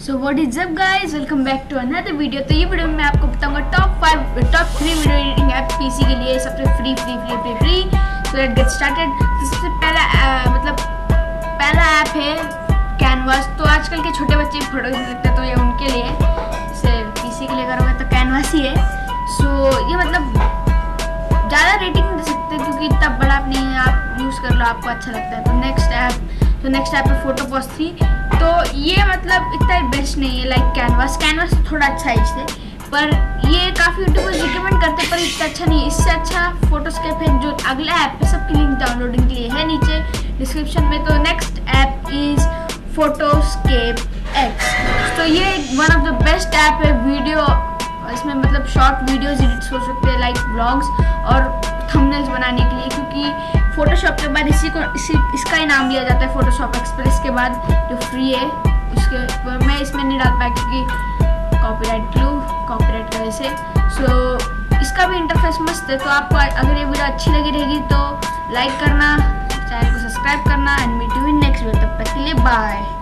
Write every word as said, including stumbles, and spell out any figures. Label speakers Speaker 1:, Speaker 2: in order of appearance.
Speaker 1: So what is up guys, welcome back to another video. तो ये video में मैं आपको बताऊंगा top five top three video editing app PC के लिए सबसे free free free free free so let's get started. तो सबसे पहला आ, मतलब पहला ऐप है कैनवास। तो आजकल के छोटे बच्चे फोटो देखते हैं तो ये उनके लिए, जैसे पीसी के लिए करोगे तो कैनवास ही है। सो so, ये मतलब ज़्यादा रेटिंग दे सकते हैं क्योंकि इतना बड़ा आप नहीं है, आप यूज़ कर लो, आपको अच्छा लगता है। तो नेक्स्ट ऐप तो नेक्स्ट ऐप है फोटोपॉज थ्री। तो ये मतलब इतना बेस्ट नहीं है लाइक कैनवास कैनवास थोड़ा अच्छा है इससे, पर ये काफ़ी यूट्यूबर्स रिकमेंड करते हैं पर इतना अच्छा नहीं है। इससे अच्छा फोटोस्केप है जो अगला ऐप है, सबकी लिंक डाउनलोडिंग के लिए है नीचे डिस्क्रिप्शन में। तो next app is PhotoScape X. तो ये one of the best app है वीडियो, इसमें मतलब शॉर्ट वीडियोज एडिट्स हो सकते हैं लाइक व्लॉग्स और थंबनेल्स बनाने के लिए, क्योंकि फोटोशॉप के बाद इसी को इसी इसका ही नाम दिया जाता है फोटोशॉप एक्सप्रेस के बाद जो फ्री है उसके। मैं इसमें नहीं डाल पाया क्योंकि कॉपीराइट क्लू कॉपीराइट की वजह से। सो इसका भी इंटरफेस मस्त है। तो आपको अगर ये वीडियो अच्छी लगी रहेगी तो लाइक करना, चैनल को सब्सक्राइब करना and meet you in next video. तब तक के लिए बाय।